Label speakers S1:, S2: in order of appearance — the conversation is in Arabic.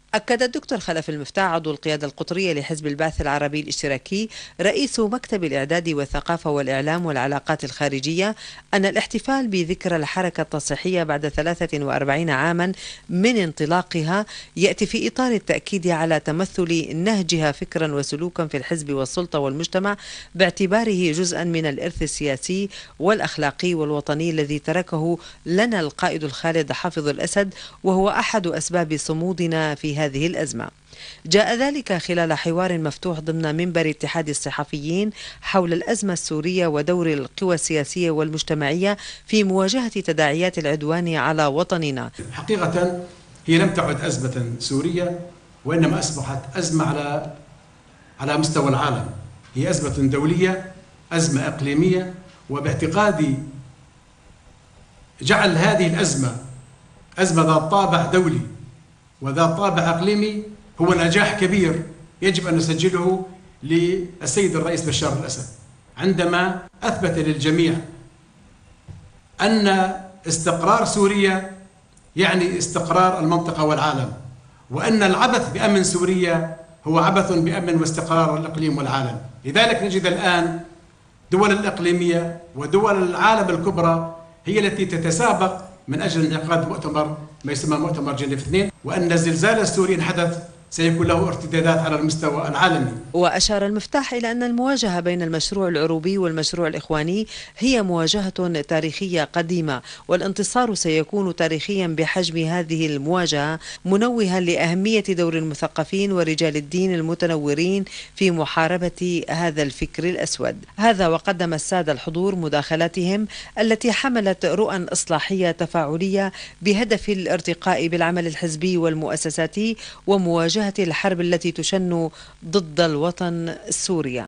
S1: أكد الدكتور خلف المفتاح عضو القيادة القطرية لحزب البعث العربي الاشتراكي رئيس مكتب الإعداد والثقافة والإعلام والعلاقات الخارجية أن الاحتفال بذكرى الحركة التصحيحية بعد 43 عاما من انطلاقها يأتي في إطار التأكيد على تمثل نهجها فكرا وسلوكا في الحزب والسلطة والمجتمع، باعتباره جزءا من الإرث السياسي والأخلاقي والوطني الذي تركه لنا القائد الخالد حافظ الأسد، وهو أحد أسباب صمودنا في هذه الأزمة. جاء ذلك خلال حوار مفتوح ضمن منبر اتحاد الصحفيين حول الأزمة السورية ودور القوى السياسية والمجتمعية في مواجهة تداعيات العدوان على وطننا.
S2: حقيقة هي لم تعد أزمة سورية، وإنما أصبحت أزمة على مستوى العالم. هي أزمة دولية، أزمة إقليمية، وباعتقادي جعل هذه الأزمة أزمة ذات طابع دولي وذات طابع إقليمي هو نجاح كبير يجب أن نسجله للسيد الرئيس بشار الأسد، عندما أثبت للجميع أن استقرار سوريا يعني استقرار المنطقة والعالم، وأن العبث بأمن سوريا هو عبث بأمن واستقرار الإقليم والعالم. لذلك نجد الآن دول الإقليمية ودول العالم الكبرى هي التي تتسابق من أجل انعقاد مؤتمر ما يسمى مؤتمر جنيف 2، وأن الزلزال السوري إن حدث سيكون له ارتدادات على المستوى العالمي.
S1: وأشار المفتاح إلى أن المواجهة بين المشروع العروبي والمشروع الإخواني هي مواجهة تاريخية قديمة، والانتصار سيكون تاريخيا بحجم هذه المواجهة، منوها لأهمية دور المثقفين ورجال الدين المتنورين في محاربة هذا الفكر الأسود. هذا وقدم السادة الحضور مداخلاتهم التي حملت رؤى إصلاحية تفاعلية بهدف الارتقاء بالعمل الحزبي والمؤسساتي ومواجهة الحرب التي تشن ضد الوطن السوري.